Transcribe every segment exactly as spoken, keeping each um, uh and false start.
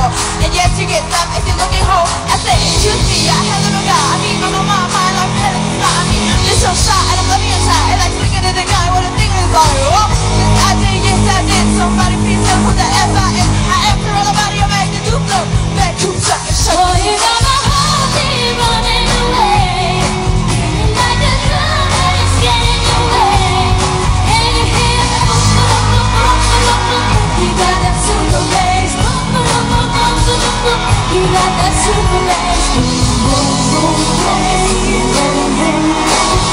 for. And yes, you get some if you're looking home. I say, excuse me, I have a little guy. I mean, my mama, my life, head is fly. I mean, this so shy, and I'm loving inside. And like speaking to the guy, what a thing is like. Oh, yes, I did, yes, I did. Somebody please tell me what the F I am. I am for all about your man, the Duplo. Back to suck and shut. Boy, you got my heart beat running away. Like the drum that is getting your way. And you hear the boom, boom, boom, boom, boom, boom. You got that super bass. Boom, boom, boom, boom, boom, boom, boom. You got that super bass. Boom, boom, boom, boom, boom, boom, boom.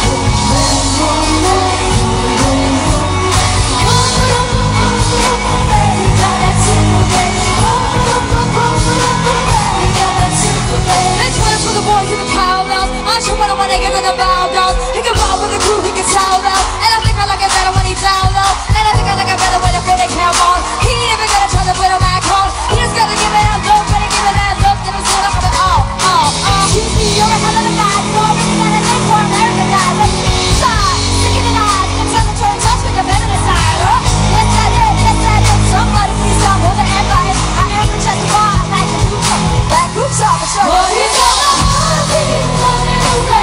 When I give it a bow down, he can roll with the crew, he can sound out. And I think I like it better when he's down low. And I think I like it better when the fitting cam on. He ain't even gonna try to put a back on. He just gotta give it a look, better give it that look. Then it's gonna come in, oh, oh, oh. Excuse me, you're a hell of a guy. You already got a name for American guy. But side, sticking in the eyes, you can tell the turn touch with the feminine side. Huh? Yes, I did, yes, I did. Somebody please tell me who the F I am. I am the Jesse Bar, like the group up. That group's off the show. Well, you got my heart beating running away.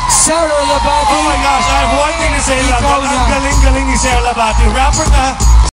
Oh my gosh, I have one thing to say about Ang galing-galing ni Sarah Labati. Rapper na